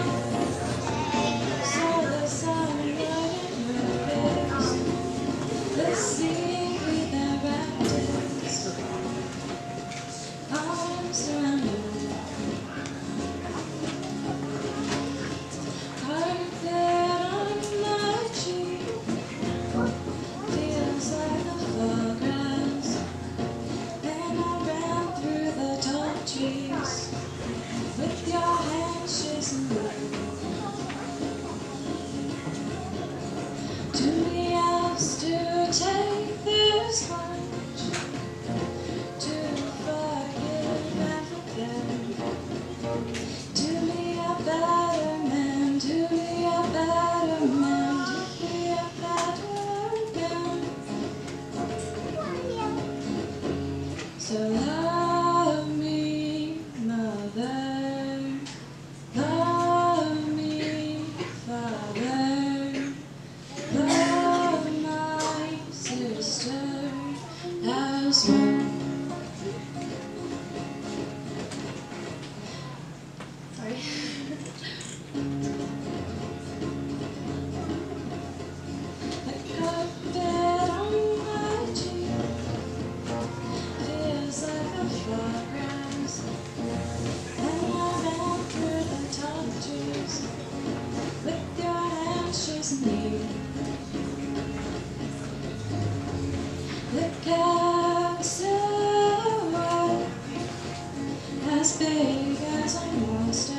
So the sun wouldn't notice the secret that wrapped its arms around you. Carpet on my cheek feels like the fall grass. Then I ran through the tall trees with your hands chasing me. To be asked to take this plunge, to forgive and forget, to be a better man, to be a better man, to be a better man. So love me, mother, love me, father, love my sister as well. Sorry. The carpet on my cheek feels like a fall grass. And I ran through the tall trees with your hands chasing me. The cat's away, as big as a monster.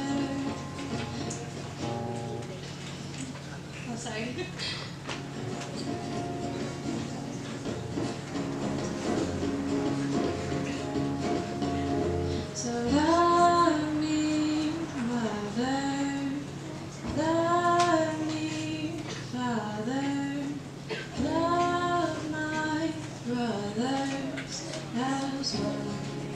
Oh, sorry. So love me, mother, love me, father, love my brothers as well.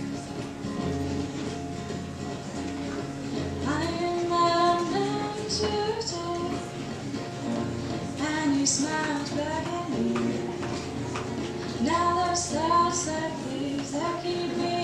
I am a man today, and he smiles back at me. Now there's thoughts like these that keep me